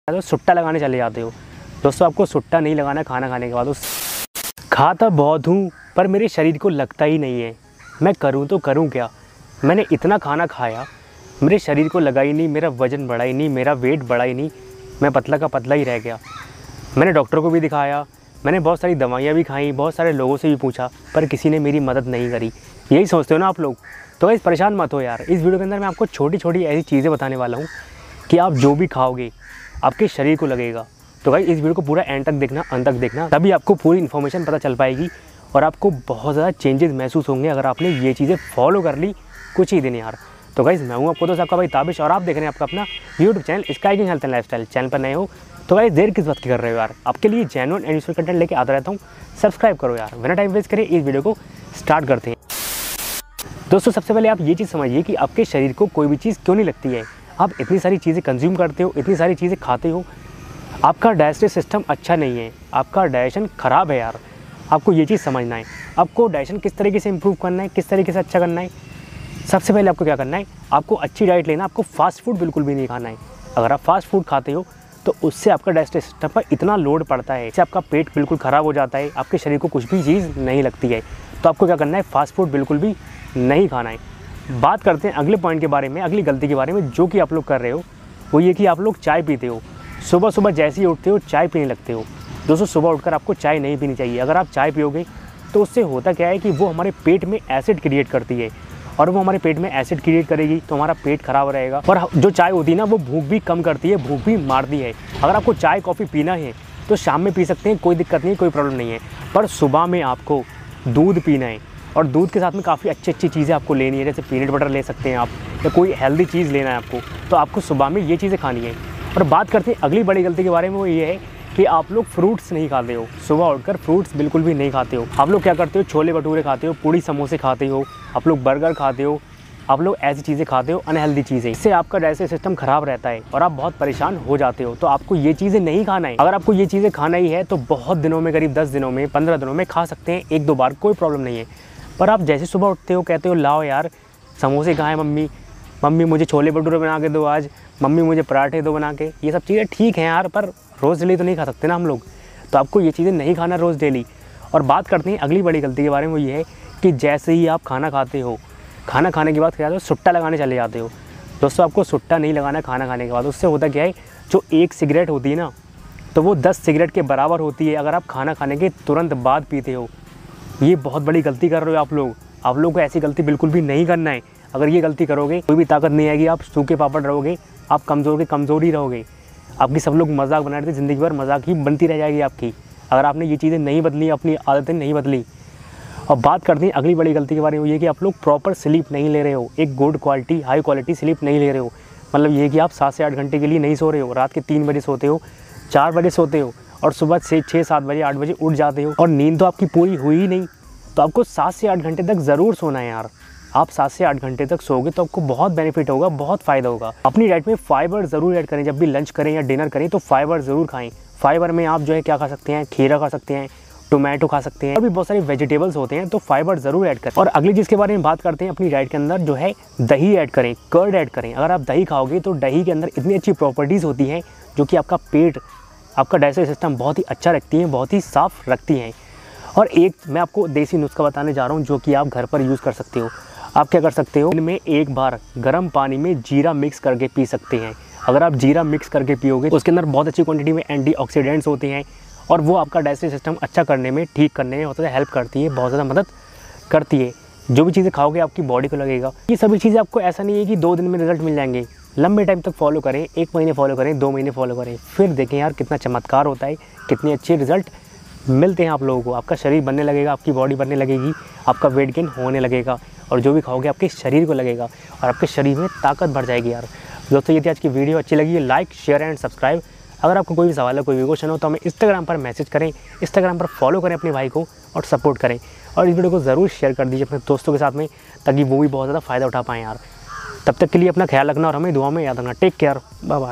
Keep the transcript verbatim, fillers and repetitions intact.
तो सुट्टा लगाने चले जाते हो। दोस्तों आपको सुट्टा नहीं लगाना है खाना खाने के बाद। उस खाता बहुत हूँ पर मेरे शरीर को लगता ही नहीं है। मैं करूँ तो करूँ क्या? मैंने इतना खाना खाया, मेरे शरीर को लगा ही नहीं, मेरा वज़न बढ़ा ही नहीं, मेरा वेट बढ़ा ही नहीं, मैं पतला का पतला ही रह गया। मैंने डॉक्टर को भी दिखाया, मैंने बहुत सारी दवाइयाँ भी खाई, बहुत सारे लोगों से भी पूछा, पर किसी ने मेरी मदद नहीं करी। यही सोचते हो ना आप लोग? तो गाइस परेशान मत हो यार। इस वीडियो के अंदर मैं आपको छोटी छोटी ऐसी चीज़ें बताने वाला हूँ कि आप जो भी खाओगे आपके शरीर को लगेगा। तो गाइस इस वीडियो को पूरा एंड तक देखना, अंत तक देखना, तभी आपको पूरी इन्फॉर्मेशन पता चल पाएगी और आपको बहुत ज़्यादा चेंजेस महसूस होंगे अगर आपने ये चीज़ें फॉलो कर ली कुछ ही दिन यार। तो गाइस मैं हूँ आपको दोस्त आपका भाई ताबिश और आप देख रहे हैं आपका अपना YouTube channel Sky King Health and Lifestyle. Channel पर नए हो तो गाइस देर किस बात की कर रहे हो यार? आपके लिए जेन्युइन एंड यूजफुल कंटेंट लेके आता रहता हूँ। सब्सक्राइब करो यार, बिना टाइम वेस्ट करिए इस वीडियो को स्टार्ट करते हैं। दोस्तों सबसे पहले आप ये चीज़ समझिए कि आपके शरीर को कोई भी चीज़ क्यों नहीं लगती है। आप इतनी सारी चीज़ें कंज्यूम करते हो, इतनी सारी चीज़ें खाते हो, आपका डाइजेस्टिव सिस्टम अच्छा नहीं है, आपका डाइजेशन ख़राब है यार। आपको ये चीज़ समझना है। आपको डाइजेशन किस तरीके से इंप्रूव करना है, किस तरीके से अच्छा करना है। सबसे पहले आपको क्या करना है, आपको अच्छी डाइट लेना, आपको फास्ट फूड बिल्कुल भी नहीं खाना है। अगर आप फास्ट फूड खाते हो तो उससे आपका डाइजेस्टिव सिस्टम पर इतना लोड पड़ता है, इससे आपका पेट बिल्कुल ख़राब हो जाता है, आपके शरीर को कुछ भी चीज़ नहीं लगती है। तो आपको क्या करना है, फास्ट फूड बिल्कुल भी नहीं खाना है। बात करते हैं अगले पॉइंट के बारे में, अगली गलती के बारे में जो कि आप लोग कर रहे हो, वो ये कि आप लोग चाय पीते हो। सुबह सुबह जैसे ही उठते हो चाय पीने लगते हो। दोस्तों सुबह उठकर आपको चाय नहीं पीनी चाहिए। अगर आप चाय पियोगे तो उससे होता क्या है कि वो हमारे पेट में एसिड क्रिएट करती है और वो हमारे पेट में एसिड क्रिएट करेगी तो हमारा पेट खराब रहेगा। और जो चाय होती है ना वो भूख भी कम करती है, भूख भी मारती है। अगर आपको चाय कॉफ़ी पीना है तो शाम में पी सकते हैं, कोई दिक्कत नहीं, कोई प्रॉब्लम नहीं है। पर सुबह में आपको दूध पीना है और दूध के साथ में काफ़ी अच्छी अच्छी चीज़ें आपको लेनी है, जैसे पीनट बटर ले सकते हैं आप, या कोई हेल्दी चीज़ लेना है आपको, तो आपको सुबह में ये चीज़ें खानी है। और बात करते हैं अगली बड़ी गलती के बारे में, वो ये है कि आप लोग फ्रूट्स नहीं खाते हो। सुबह उठकर फ्रूट्स बिल्कुल भी नहीं खाते हो। आप लोग क्या करते हो, छोले भटूरे खाते हो, पूड़ी समोसे खाते हो, आप लोग बर्गर खाते हो, आप लोग ऐसी चीज़ें खाते हो, अनहेल्दी चीज़ें। इससे आपका डाइजेस्टिव सिस्टम ख़राब रहता है और आप बहुत परेशान हो जाते हो। तो आपको ये चीज़ें नहीं खाना है। अगर आपको ये चीज़ें खाना ही है तो बहुत दिनों में, करीब दस दिनों में, पंद्रह दिनों में खा सकते हैं, एक दो बार, कोई प्रॉब्लम नहीं है। पर आप जैसे सुबह उठते हो कहते हो लाओ यार समोसे कहाँ हैं मम्मी, मम्मी मुझे छोले भटूरे बना के दो आज, मम्मी मुझे पराठे दो बना के। ये सब चीज़ें ठीक हैं यार, पर रोज़ डेली तो नहीं खा सकते ना हम लोग। तो आपको ये चीज़ें नहीं खाना रोज़ डेली। और बात करते हैं अगली बड़ी गलती के बारे में, वो ये है कि जैसे ही आप खाना खाते हो, खाना खाने के बाद क्या हो, सुट्टा लगाने चले जाते हो। दोस्तों आपको सुट्टा नहीं लगाना है खाना खाने के बाद। उससे होता क्या है, जो एक सिगरेट होती है ना तो वो दस सिगरेट के बराबर होती है अगर आप खाना खाने के तुरंत बाद पीते हो। ये बहुत बड़ी गलती कर रहे हो आप लोग। आप लोग को ऐसी गलती बिल्कुल भी नहीं करना है। अगर ये गलती करोगे कोई भी ताकत नहीं आएगी, आप सूखे पापड़ रहोगे, आप कमज़ोर के कमज़ोर ही रहोगे। आपकी सब लोग मजाक बना रहे थे, ज़िंदगी भर मजाक ही बनती रह जाएगी आपकी, अगर आपने ये चीज़ें नहीं बदली, अपनी आदतें नहीं बदली। और बात करते हैं अगली बड़ी गलती के बारे में, ये कि आप लोग प्रॉपर स्लीप नहीं ले रहे हो, एक good quality high quality sleep नहीं ले रहे हो। मतलब ये कि आप सात से आठ घंटे के लिए नहीं सो रहे हो, रात के तीन बजे सोते हो, चार बजे सोते हो और सुबह से छः सात बजे आठ बजे उठ जाते हो और नींद तो आपकी पूरी हुई ही नहीं। तो आपको सात से आठ घंटे तक ज़रूर सोना है यार। आप सात से आठ घंटे तक सोओगे तो आपको बहुत बेनिफिट होगा, बहुत फ़ायदा होगा। अपनी डाइट में फाइबर ज़रूर ऐड करें। जब भी लंच करें या डिनर करें तो फाइबर ज़रूर खाएं। फाइबर में आप जो है क्या खा सकते हैं, खीरा खा सकते हैं, टोमेटो खा सकते हैं और भी बहुत सारे वेजिटेबल्स होते हैं, तो फाइबर ज़रूर ऐड करें। और अगली चीज़ के बारे में बात करते हैं, अपनी डाइट के अंदर जो है दही ऐड करें, कर्ड ऐड करें। अगर आप दही खाओगे तो दही के अंदर इतनी अच्छी प्रॉपर्टीज़ होती हैं जो कि आपका पेट, आपका डाइजेस्टिव सिस्टम बहुत ही अच्छा रखती हैं, बहुत ही साफ़ रखती हैं। और एक मैं आपको देसी नुस्खा बताने जा रहा हूँ जो कि आप घर पर यूज़ कर सकते हो। आप क्या कर सकते हो, इनमें एक बार गर्म पानी में जीरा मिक्स करके पी सकते हैं। अगर आप जीरा मिक्स करके पियोगे तो उसके अंदर बहुत अच्छी क्वांटिटी में एंटीऑक्सीडेंट्स होते हैं और वो आपका डाइजेस्टिव सिस्टम अच्छा करने में, ठीक करने में होता है, हेल्प करती है, बहुत ज़्यादा मदद करती है। जो भी चीज़ें खाओगे आपकी बॉडी को लगेगा। ये सभी चीज़ें आपको ऐसा नहीं है कि दो दिन में रिजल्ट मिल जाएंगे, लंबे टाइम तक फॉलो करें, एक महीने फॉलो करें, दो महीने फॉलो करें, फिर देखें यार कितना चमत्कार होता है, कितने अच्छे रिजल्ट मिलते हैं आप लोगों को। आपका शरीर बनने लगेगा, आपकी बॉडी बनने लगेगी, आपका वेट गेन होने लगेगा और जो भी खाओगे आपके शरीर को लगेगा और आपके शरीर में ताकत बढ़ जाएगी यार। दोस्तों ये थी आज की वीडियो, अच्छी लगी है लाइक शेयर एंड सब्सक्राइब। अगर आपको कोई भी सवाल है, कोई भी क्वेश्चन हो तो हमें इंस्टाग्राम पर मैसेज करें, इंस्टाग्राम पर फॉलो करें अपने भाई को और सपोर्ट करें। और इस वीडियो को ज़रूर शेयर कर दीजिए अपने दोस्तों के साथ में, ताकि वो भी बहुत ज़्यादा फ़ायदा उठा पाएँ यार। तब तक के लिए अपना ख्याल रखना और हमें दुआ में याद रखना। Take care, bye bye.